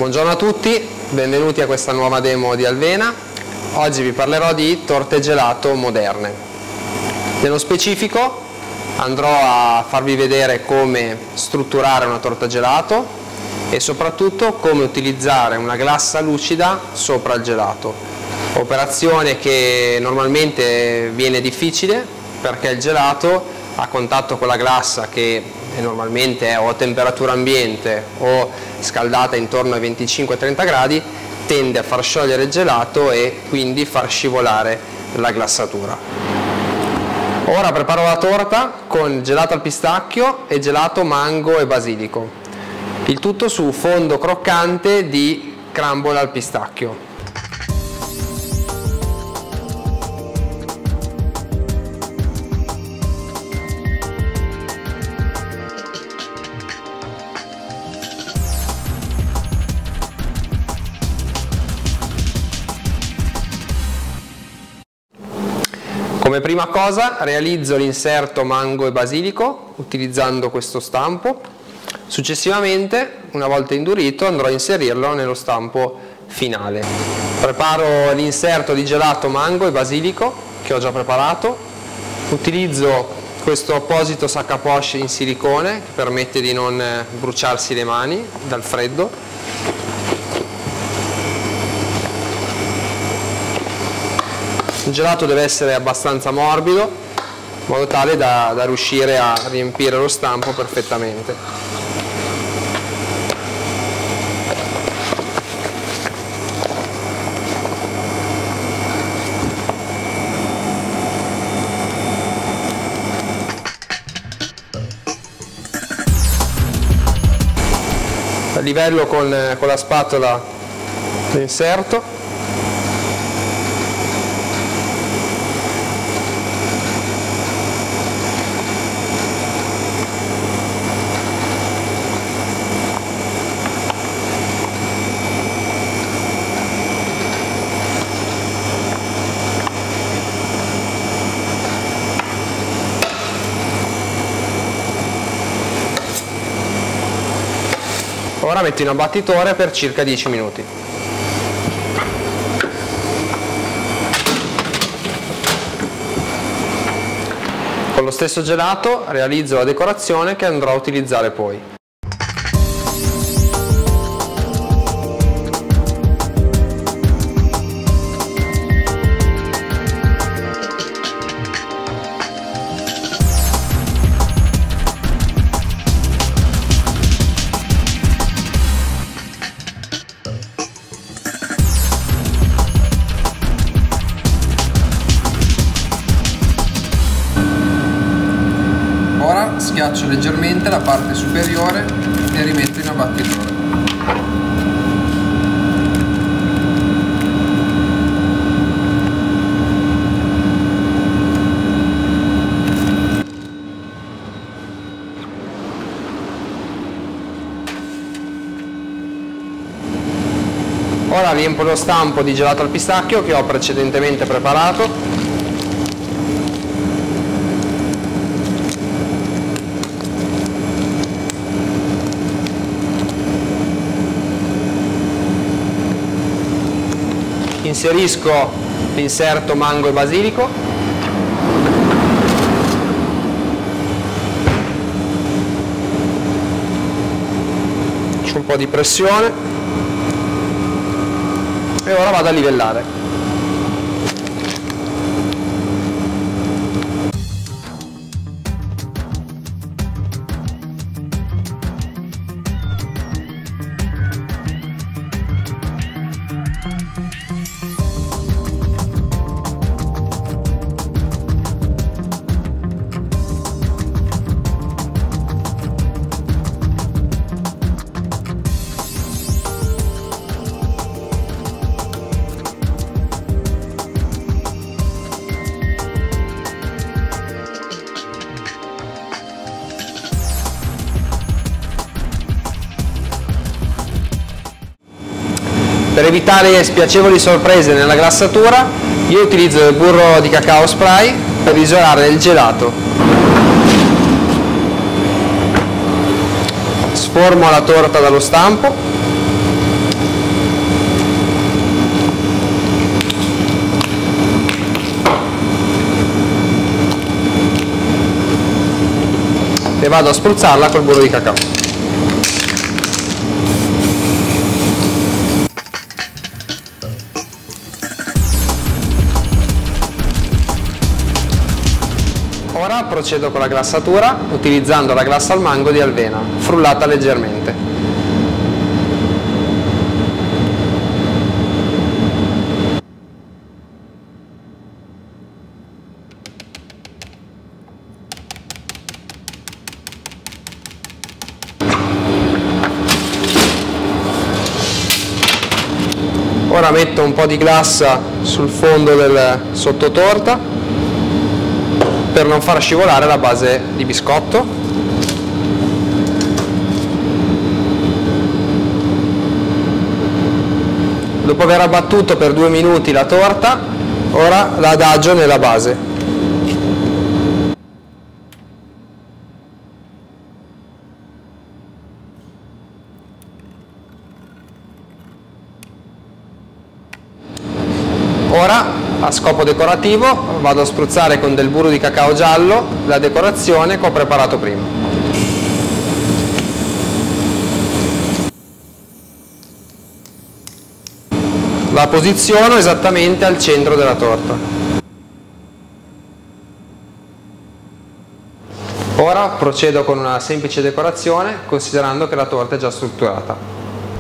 Buongiorno a tutti, benvenuti a questa nuova demo di Alvena. Oggi vi parlerò di torte gelato moderne. Nello specifico andrò a farvi vedere come strutturare una torta gelato e soprattutto come utilizzare una glassa lucida sopra il gelato. Operazione che normalmente viene difficile perché il gelato a contatto con la glassa, che normalmente è o a temperatura ambiente o scaldata intorno ai 25-30 gradi, tende a far sciogliere il gelato e quindi far scivolare la glassatura. Ora preparo la torta con gelato al pistacchio e gelato mango e basilico. Il tutto su fondo croccante di crumble al pistacchio. Come prima cosa realizzo l'inserto mango e basilico utilizzando questo stampo. Successivamente, una volta indurito, andrò a inserirlo nello stampo finale. Preparo l'inserto di gelato mango e basilico che ho già preparato. Utilizzo questo apposito sac à poche in silicone che permette di non bruciarsi le mani dal freddo. Il gelato deve essere abbastanza morbido, in modo tale da riuscire a riempire lo stampo perfettamente. Livello con la spatola l'inserto. Ora metto in abbattitore per circa 10 minuti. Con lo stesso gelato realizzo la decorazione che andrò a utilizzare poi. Ora schiaccio leggermente la parte superiore e rimetto in abbattitore. Ora riempio lo stampo di gelato al pistacchio che ho precedentemente preparato. Inserisco l'inserto mango e basilico. Faccio un po' di pressione e ora vado a livellare. Per evitare spiacevoli sorprese nella glassatura, io utilizzo il burro di cacao spray per isolare il gelato. Sformo la torta dallo stampo e vado a spruzzarla col burro di cacao. Ora procedo con la glassatura utilizzando la glassa al mango di Alvena, frullata leggermente. Ora metto un po' di glassa sul fondo del sottotorta per non far scivolare la base di biscotto. Dopo aver abbattuto per 2 minuti la torta, ora la adagio nella base. Ora, a scopo decorativo, vado a spruzzare con del burro di cacao giallo la decorazione che ho preparato prima. La posiziono esattamente al centro della torta. Ora procedo con una semplice decorazione, considerando che la torta è già strutturata.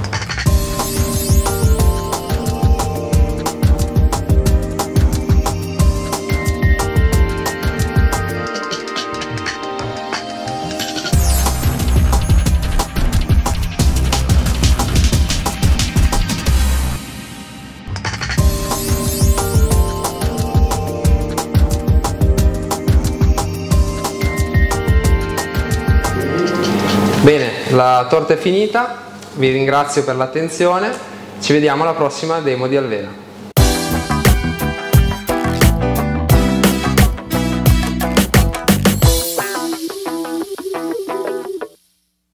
Bene, la torta è finita, vi ringrazio per l'attenzione, ci vediamo alla prossima demo di Alvena.